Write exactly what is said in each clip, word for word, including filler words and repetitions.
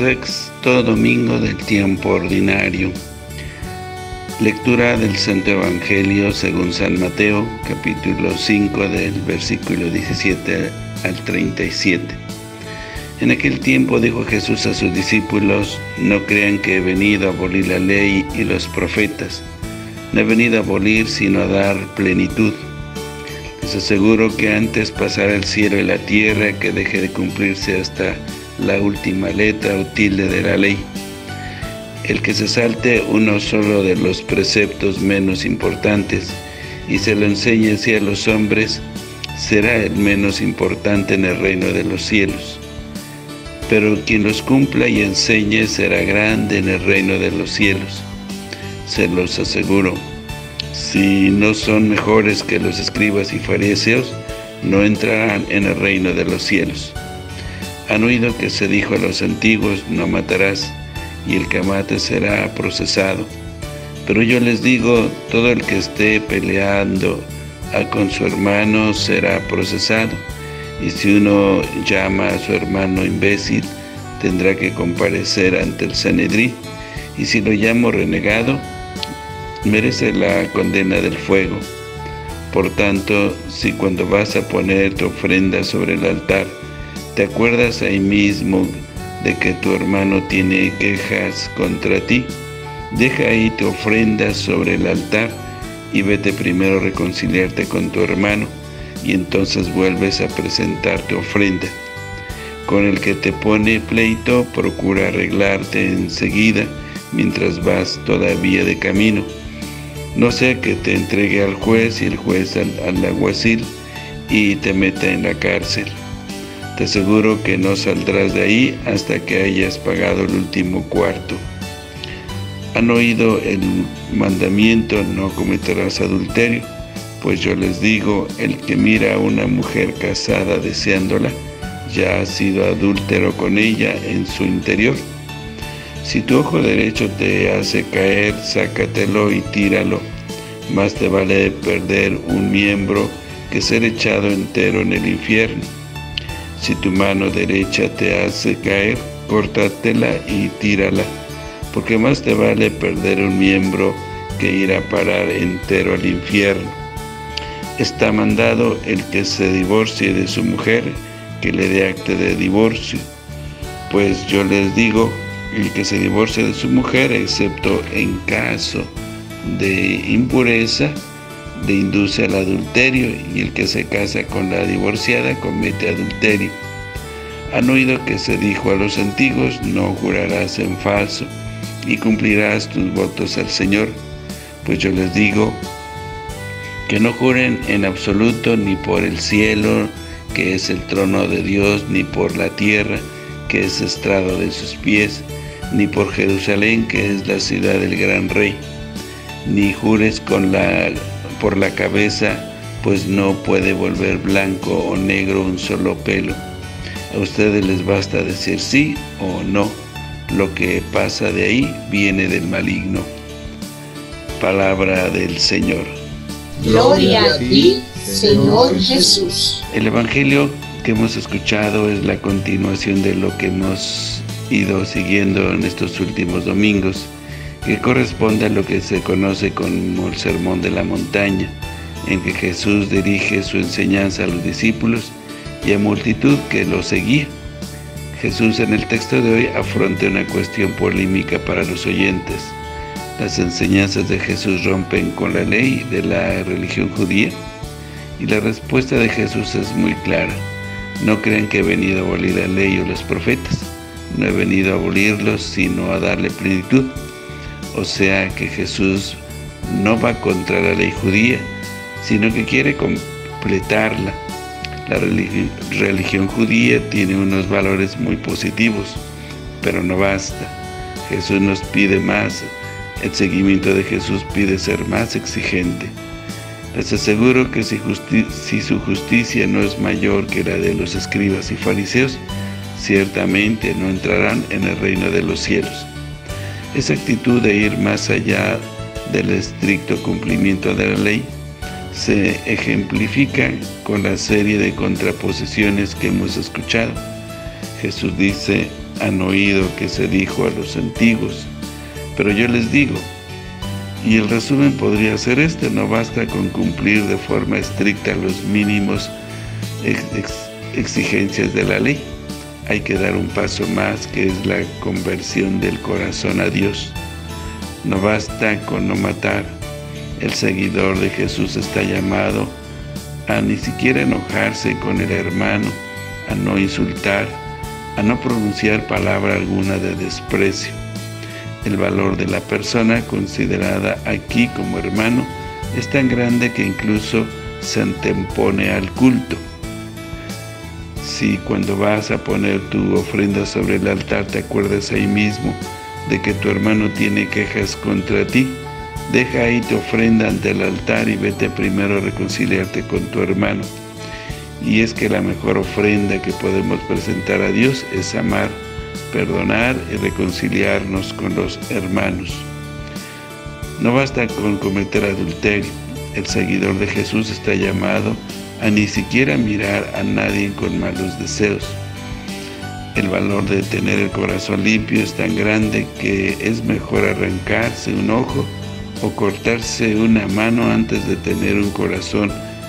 Sexto domingo del tiempo ordinario. Lectura del Santo Evangelio según San Mateo, capítulo cinco, del versículo diecisiete al treinta y siete. En aquel tiempo dijo Jesús a sus discípulos: no crean que he venido a abolir la ley y los profetas. No he venido a abolir, sino a dar plenitud. Les aseguro que antes pasará el cielo y la tierra que deje de cumplirse hasta la última letra o tilde de la ley. El que se salte uno solo de los preceptos menos importantes y se lo enseñe así a los hombres, será el menos importante en el reino de los cielos. Pero quien los cumpla y enseñe será grande en el reino de los cielos. Se los aseguro. Si no son mejores que los escribas y fariseos, no entrarán en el reino de los cielos. Han oído que se dijo a los antiguos: no matarás, y el que mate será procesado. Pero yo les digo, todo el que esté peleando a con su hermano será procesado. Y si uno llama a su hermano imbécil, tendrá que comparecer ante el Sanedrín. Y si lo llamo renegado, merece la condena del fuego. Por tanto, si cuando vas a poner tu ofrenda sobre el altar, te acuerdas ahí mismo de que tu hermano tiene quejas contra ti, deja ahí tu ofrenda sobre el altar y vete primero a reconciliarte con tu hermano, y entonces vuelves a presentar tu ofrenda. Con el que te pone pleito, procura arreglarte enseguida mientras vas todavía de camino. No sea que te entregue al juez y el juez al, al alguacil y te meta en la cárcel. Te aseguro que no saldrás de ahí hasta que hayas pagado el último cuarto. Han oído el mandamiento: no cometerás adulterio. Pues yo les digo, el que mira a una mujer casada deseándola, ya ha sido adúltero con ella en su interior. Si tu ojo derecho te hace caer, sácatelo y tíralo. Más te vale perder un miembro que ser echado entero en el infierno. Si tu mano derecha te hace caer, córtatela y tírala, porque más te vale perder un miembro que ir a parar entero al infierno. Está mandado el que se divorcie de su mujer, que le dé acta de divorcio. Pues yo les digo, el que se divorcie de su mujer, excepto en caso de impureza, de induce al adulterio, y el que se casa con la divorciada comete adulterio. Han oído que se dijo a los antiguos: no jurarás en falso, y cumplirás tus votos al Señor. Pues yo les digo que no juren en absoluto, ni por el cielo, que es el trono de Dios, ni por la tierra, que es estrado de sus pies, ni por Jerusalén, que es la ciudad del gran rey. Ni jures con la por la cabeza, pues no puede volver blanco o negro un solo pelo. A ustedes les basta decir sí o no. Lo que pasa de ahí viene del maligno. Palabra del Señor. Gloria a ti, Señor Jesús. El Evangelio que hemos escuchado es la continuación de lo que hemos ido siguiendo en estos últimos domingos, que corresponde a lo que se conoce como el Sermón de la Montaña, en que Jesús dirige su enseñanza a los discípulos y a multitud que lo seguía. Jesús en el texto de hoy afronta una cuestión polémica para los oyentes. Las enseñanzas de Jesús rompen con la ley de la religión judía, y la respuesta de Jesús es muy clara: no crean que he venido a abolir la ley o los profetas. No he venido a abolirlos, sino a darle plenitud. O sea que Jesús no va contra la ley judía, sino que quiere completarla. La religi- religión judía tiene unos valores muy positivos, pero no basta. Jesús nos pide más. El seguimiento de Jesús pide ser más exigente. Les aseguro que si, justi- si su justicia no es mayor que la de los escribas y fariseos, ciertamente no entrarán en el reino de los cielos. Esa actitud de ir más allá del estricto cumplimiento de la ley se ejemplifica con la serie de contraposiciones que hemos escuchado. Jesús dice: han oído que se dijo a los antiguos, pero yo les digo, y el resumen podría ser este: no basta con cumplir de forma estricta los mínimos ex ex exigencias de la ley. Hay que dar un paso más, que es la conversión del corazón a Dios. No basta con no matar. El seguidor de Jesús está llamado a ni siquiera enojarse con el hermano, a no insultar, a no pronunciar palabra alguna de desprecio. El valor de la persona considerada aquí como hermano es tan grande que incluso se antepone al culto. Si cuando vas a poner tu ofrenda sobre el altar te acuerdas ahí mismo de que tu hermano tiene quejas contra ti, deja ahí tu ofrenda ante el altar y vete primero a reconciliarte con tu hermano. Y es que la mejor ofrenda que podemos presentar a Dios es amar, perdonar y reconciliarnos con los hermanos. No basta con cometer adulterio. El seguidor de Jesús está llamado a ni siquiera mirar a nadie con malos deseos. El valor de tener el corazón limpio es tan grande que es mejor arrancarse un ojo o cortarse una mano antes de tener un corazón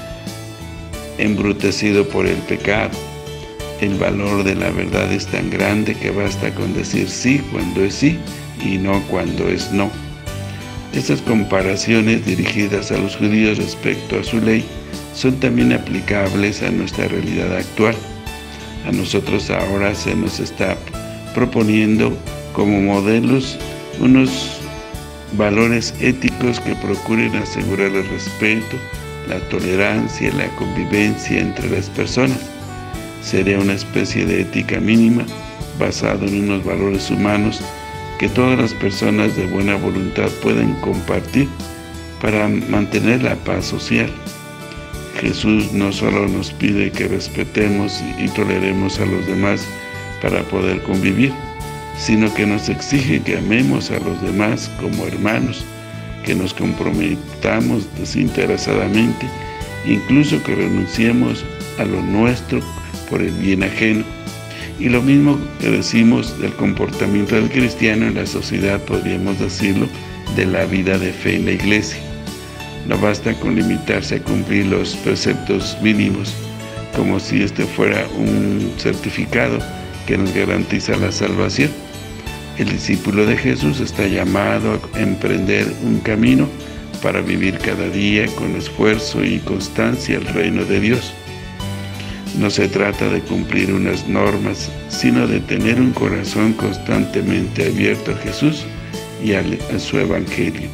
embrutecido por el pecado. El valor de la verdad es tan grande que basta con decir sí cuando es sí y no cuando es no. Estas comparaciones dirigidas a los judíos respecto a su ley son también aplicables a nuestra realidad actual. A nosotros ahora se nos está proponiendo como modelos unos valores éticos que procuren asegurar el respeto, la tolerancia y la convivencia entre las personas. Sería una especie de ética mínima basada en unos valores humanos que todas las personas de buena voluntad pueden compartir para mantener la paz social. Jesús no solo nos pide que respetemos y toleremos a los demás para poder convivir, sino que nos exige que amemos a los demás como hermanos, que nos comprometamos desinteresadamente, incluso que renunciemos a lo nuestro por el bien ajeno. Y lo mismo que decimos del comportamiento del cristiano en la sociedad, podríamos decirlo de la vida de fe en la iglesia. No basta con limitarse a cumplir los preceptos mínimos, como si este fuera un certificado que nos garantiza la salvación. El discípulo de Jesús está llamado a emprender un camino para vivir cada día con esfuerzo y constancia el reino de Dios. No se trata de cumplir unas normas, sino de tener un corazón constantemente abierto a Jesús y a su evangelio.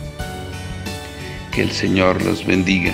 Que el Señor los bendiga.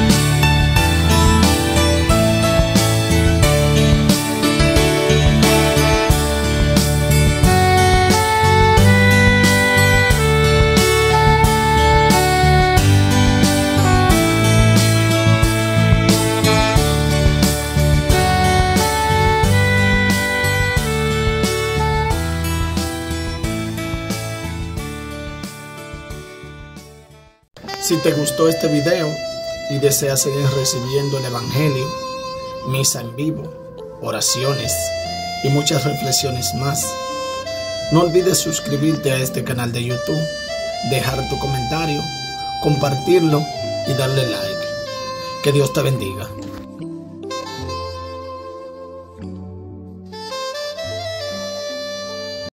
Si te gustó este video y deseas seguir recibiendo el Evangelio, misa en vivo, oraciones y muchas reflexiones más, no olvides suscribirte a este canal de YouTube, dejar tu comentario, compartirlo y darle like. Que Dios te bendiga.